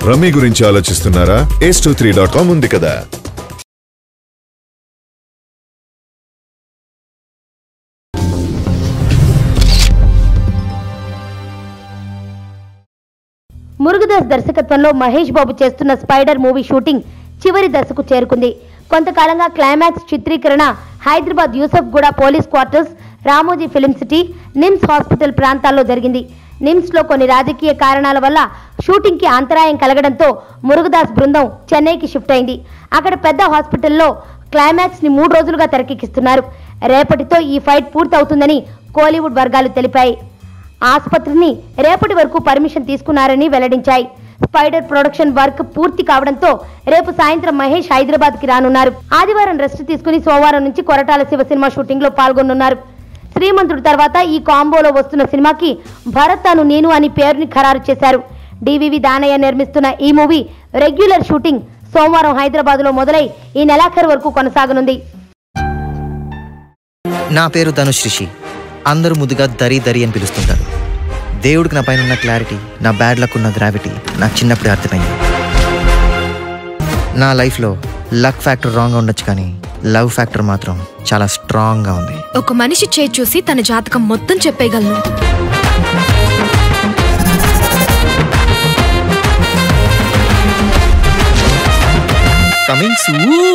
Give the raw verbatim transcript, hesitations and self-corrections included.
Rummy గురించి ఆలోచిస్తున్నారా? Ace two three dot com ఉంది కదా. మురుగదాస్ దర్శకత్వంలో మహేష్ బాబు చేస్తున్న స్పైడర్ మూవీ షూటింగ్ చివరి దశకు చేరుకుంది. కొంతకాలంగా క్లైమాక్స్ చిత్రీకరణ Hyderabad Yousufguda police quarters, Ramoji film city, NIMS hospital ప్రాంతాల్లో జరిగింది. నిమ్స్ లో కొన్ని రాజకీయ కారణాల వల్ల షూటింగ్ కి అంతరాయం కలగడంతో మురుగదాస్ బృందం చెన్నైకి షిఫ్ట్ అయింది. అక్కడ పెద్ద హాస్పిటల్లో క్లైమాక్స్ ని మూడు రోజులుగా తెరకెక్కిస్తున్నారు. రేపటితో ఈ ఫైట్ పూర్తవుతుందని కోలీవుడ్ వర్గాలు తెలిపాయి. ఆసుపత్రిని రేపటి వరకు పర్మిషన్ తీసుకున్నారని వెల్లడించాయి. స్పైడర్ ప్రొడక్షన్ వర్క్ పూర్తి కావడంతో రేపు సాయంత్రం మహేష్ హైదరాబాద్ కి రానున్నారు. ఆదివారం రెస్ట్ తీసుకుని సోమవారం నుంచి కొరటాల శివ సినిమా షూటింగ్ లో పాల్గొనున్నారు. శ్రీమంతుడు తర్వాత ఈ కాంబోలో వస్తున్న సినిమాకి భరత్ అను నేను అని పేరుని ఖరారు చేశారు. డివివి దానయ్య నిర్మిస్తున్న ఈ మూవీ రెగ్యులర్ షూటింగ్ సోమవారం హైదరాబాద్ లో మొదలై ఈ నెలాఖరు వరకు కొనసాగనుంది. నా పేరు ధనుష్ రిషి. అందరూ ముద్దుగా దరి దరి అని పిలుస్తుంటారు. దేవుడికి నా పైన ఉన్న క్లారిటీ, నా బ్యాడ్ లక్ ఉన్న గ్రావిటీ నాకు చిన్నప్పుడే అర్థమైంది. నా లైఫ్లో లక్ ఫ్యాక్టర్ రాంగ్గా ఉండొచ్చు, కానీ లవ్ ఫ్యాక్టర్ మాత్రం చాలా స్ట్రాంగ్గా ఉంది. ఒక మనిషి చేయి చూసి తన జాతకం మొత్తం చెప్పేయగలను. Coming soon.